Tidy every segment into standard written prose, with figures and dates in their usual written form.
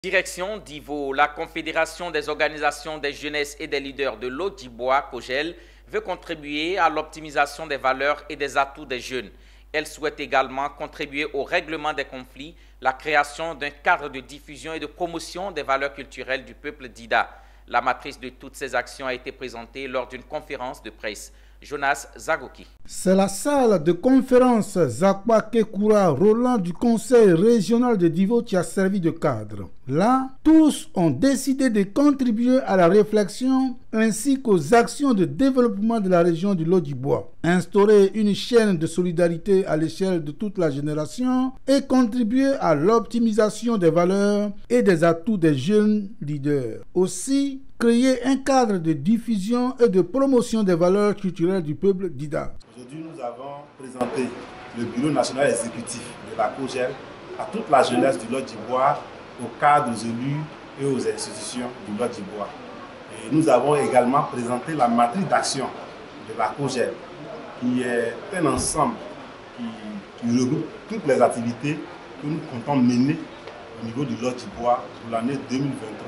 Direction d'Ivo, la Confédération des organisations des jeunesses et des leaders de l'Odjibois, COJEL, veut contribuer à l'optimisation des valeurs et des atouts des jeunes. Elle souhaite également contribuer au règlement des conflits, la création d'un cadre de diffusion et de promotion des valeurs culturelles du peuple d'Ida. La matrice de toutes ces actions a été présentée lors d'une conférence de presse. Jonas Zagoki. C'est la salle de conférence Zakwa Kekura Roland du Conseil régional de Divo qui a servi de cadre. Là, tous ont décidé de contribuer à la réflexion ainsi qu'aux actions de développement de la région du Lodjibois. Instaurer une chaîne de solidarité à l'échelle de toute la génération et contribuer à l'optimisation des valeurs et des atouts des jeunes leaders. Aussi, créer un cadre de diffusion et de promotion des valeurs culturelles du peuple d'Ida. Aujourd'hui, nous avons présenté le bureau national exécutif de la COJEL à toute la jeunesse du Lodjibois, aux cadres élus et aux institutions du Lodjibois. Et nous avons également présenté la matrice d'action de la COJEL, qui est un ensemble qui regroupe toutes les activités que nous comptons mener au niveau du Lodjibois pour l'année 2023-2024.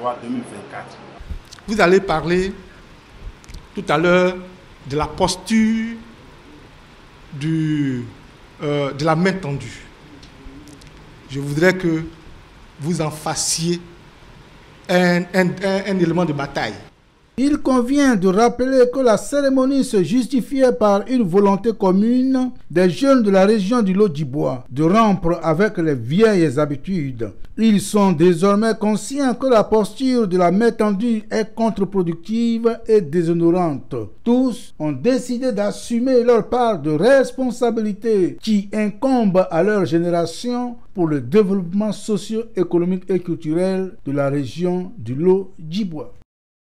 Vous allez parler tout à l'heure de la posture de la main tendue. Je voudrais que vous en fassiez un élément de bataille. Il convient de rappeler que la cérémonie se justifiait par une volonté commune des jeunes de la région du Lodjibois de rompre avec les vieilles habitudes. Ils sont désormais conscients que la posture de la main tendue est contre-productive et déshonorante. Tous ont décidé d'assumer leur part de responsabilité qui incombe à leur génération pour le développement socio-économique et culturel de la région du Lodjibois.